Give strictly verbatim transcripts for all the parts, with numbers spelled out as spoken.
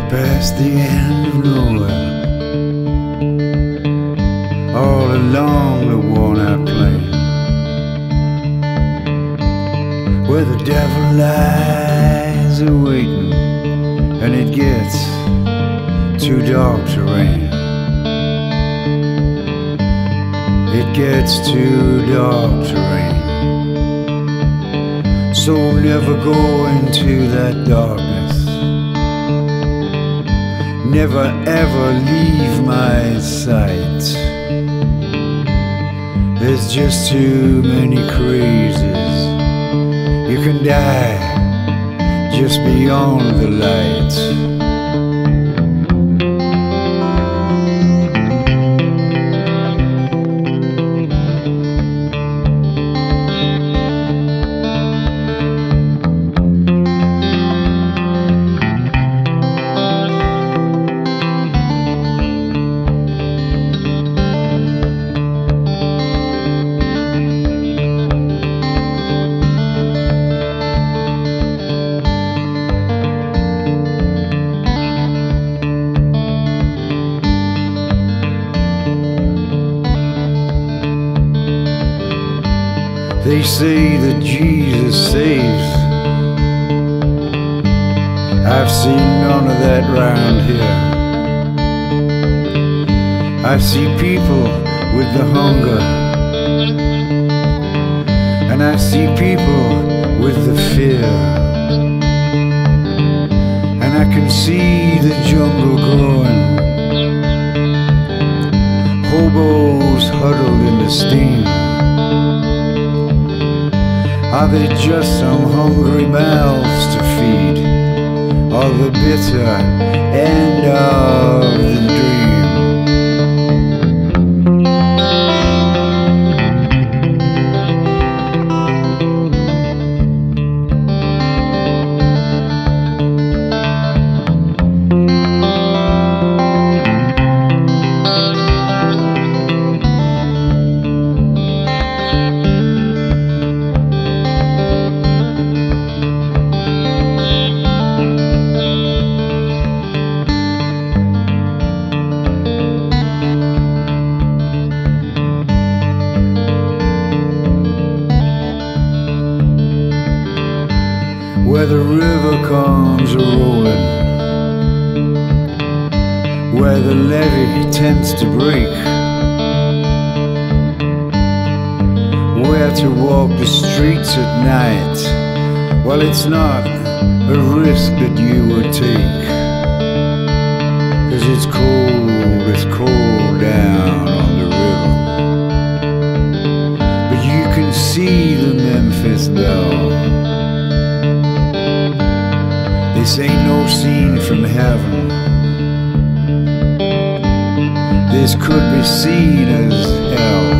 past the end of nowhere, all along the worn-out plain, where the devil lies awaiting, and it gets too dark to rain. It gets too dark to rain. So never go into that darkness, never ever leave my sight. There's just too many crazes. You can die just beyond the light. They say that Jesus saves. I've seen none of that round here. I see people with the hunger, and I see people with the fear, and I can see the jungle growing, hobos huddled in the steam. Are they just some hungry mouths to feed, or the bitter end of the dream? Where the river comes a-rolling, where the levee tends to break, where to walk the streets at night, well, it's not a risk that you would take, 'cause it's cold, it's cold down on the river, but you can see the Memphis Belle. This ain't no scene from heaven. This could be seen as hell.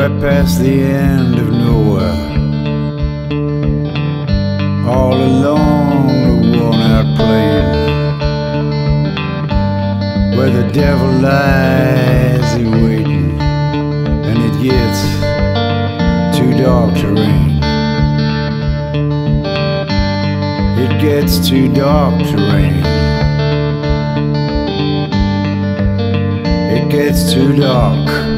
We're past the end of nowhere, all along the worn-out plain, where the devil lies he waiting, and it gets too dark to rain. It gets too dark to rain. It gets too dark.